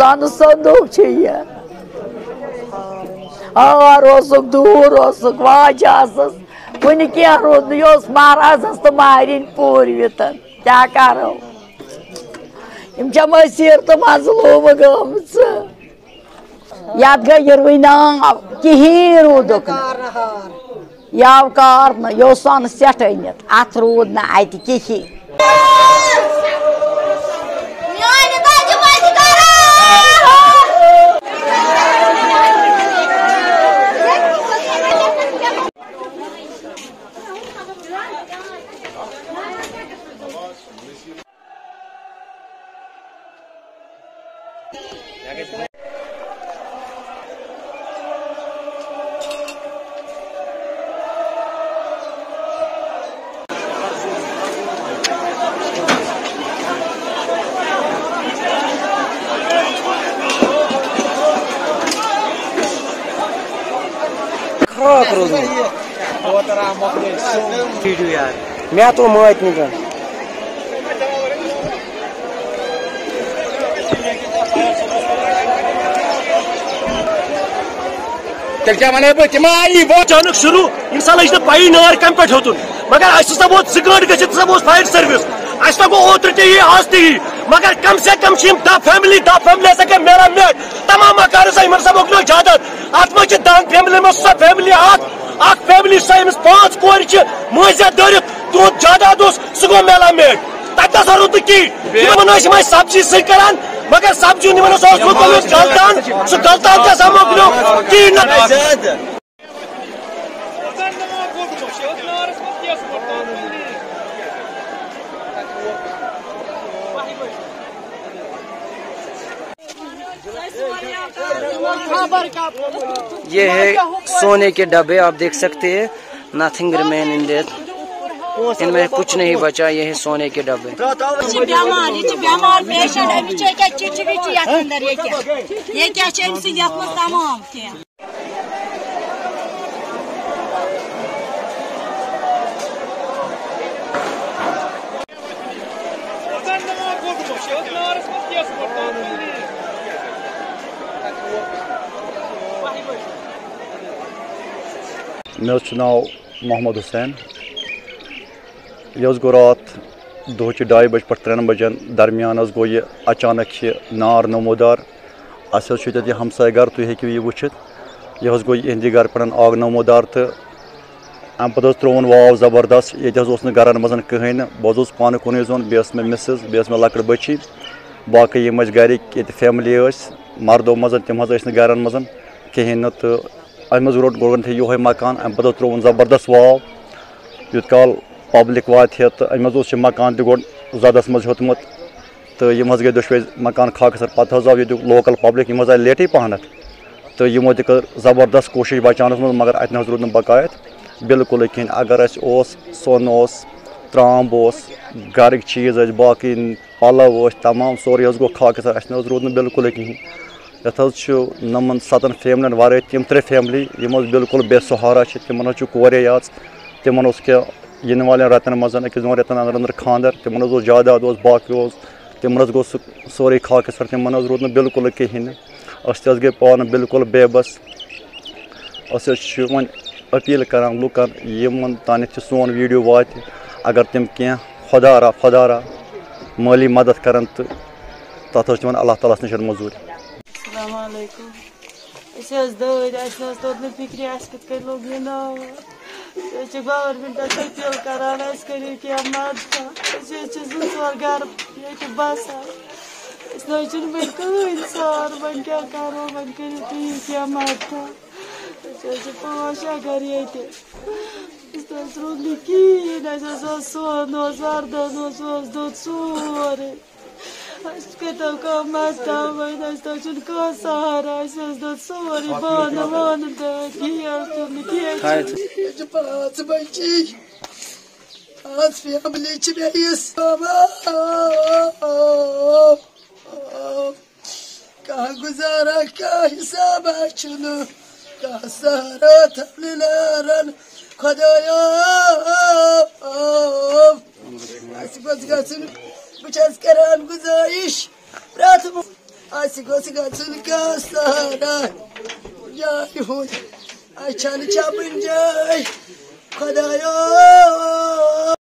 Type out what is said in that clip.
सन सदुक are दूर वाजस कुन क्या रूद महाराजस तो मारिन पूर्वित क्या करो मसीर तो मजलूम गम याद गई गिरवी नाव कहीं रूदुक याव कार यो सन सेठ अनित अत रूद ना अत कहीं मैं तो मात निकल क्या वन बह आई वो अचानक शुरू इंसान पी नार कम पे होतुन मगर असा वो 2 गंट गो फायर सर्विस अस गो ओत्र ती आज ती मगर कम से कम 10 फैमिली हसा गई मेरा मेट तमाम मकान सा मोकलो जायदाद अत मे 10 फैमिली में सो फैमिली अख फैमिली सा 5 कोर मजिया दरित तुद जायदाद सह गो मेला मेट तथा रुत कहीं सब्जी सर मगर सब्जी गलतान सह गलतान क्या मोकलो ये है सोने के डब्बे आप देख सकते हैं नथिंग रिमेन इन देयर इनमें कुछ नहीं बचा ये है सोने के डब्बे मे नाव मोहम्मद हुसैन यह गो रात दोह 2:30 बजे पे 3 बजन दरमियान गो यह अचानक नार नमोदार अस हमसाय घर तुम हेकू यह वुचित यह गो इहंद घर पे आग नमोदार तो अम पे त्रोन वाव ज़बरदस्त ये गरन मज कहें बह पान कुन जोन बे मे मिसेज बे मे लकड़ बची बाकी यम गरिक ये फैमिली मर्दों मज तम गरन मज कहें तो अमे गोन ये मकान अम पे त्रोन ज़बरदस्त वाव यूत काल पब्लिक वात तो अमे मकान तक गोड जदस मज होतमुत तो यम गई दुशवे मकान खाकसर पे आव ये लोकल पब्लिक यम आए लेटे पहनत तो यमो तक ज़बरदस्त कोशिश बचान मगर अत रूद बकायत बिल्कुल कहें अगर सोन त्राम गरिक चीज़ बाकी पलव तमाम सोरे गो खाकसर अस रूद बिल्कुल कहें ये नमन 7 फैमिली वर तम 3 फैमिली यम बिल्कुल बेसहारा तम कोरे याच तम क्या इन वाले रतन मज 1-2 रतन अंदर खानदर तम जायदाद बाकी तम गो सोरे खाकसर तम रूद बिल्कुल कहें गई पान बिल्कुल बेबस वो अपील कर लुकन यमन तान सोन वीडियो वात अगर तम क्या खुदारा माली मदद कर तो तथ अल्लाह ताला नश मजूर फिक्र लोग गवर्नमेंट अपील करान करू क्या मदद घर ये बसान वन कहीं सार वन क्या करो वन करू तुम क्या मदद 5 घर ये रूद कहें सोन वर्दन दुद सोरे कतो मत सहारा दुद सोरे बान वान पाँच बची 5 फैमिली कह गुजारा क्या हिसाब कह सहारा थमन खुदाया बस गन बस करान गुजारिश प्राथ goes gazın kasara ya hun açan çapınca kadayo